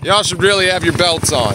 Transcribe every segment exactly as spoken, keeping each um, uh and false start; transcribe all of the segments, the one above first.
Y'all should really have your belts on.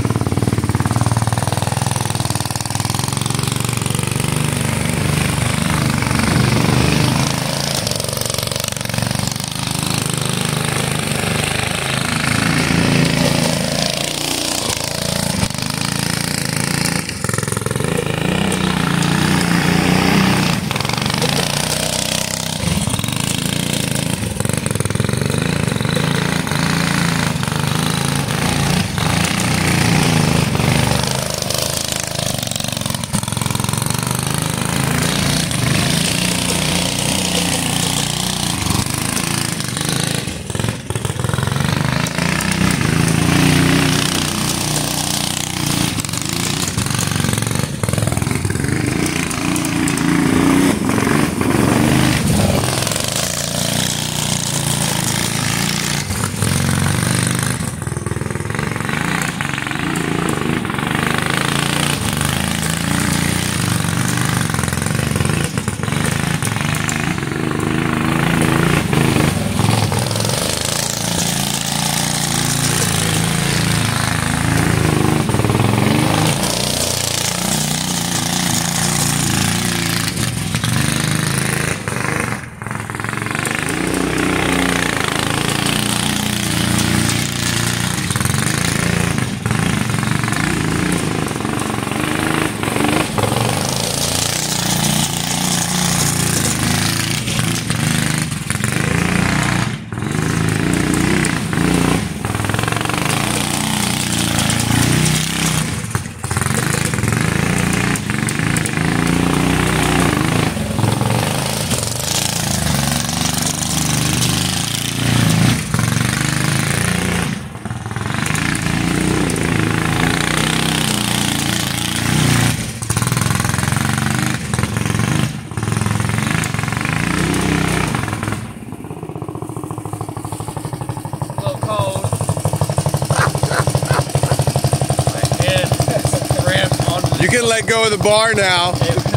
You can let go of the bar now.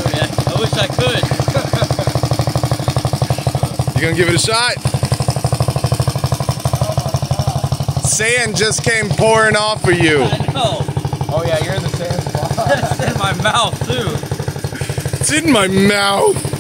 I wish I could. You gonna give it a shot? Oh my God. Sand just came pouring off of you. I know. Oh yeah, you're in the sand spot. It's in my mouth too. It's in my mouth.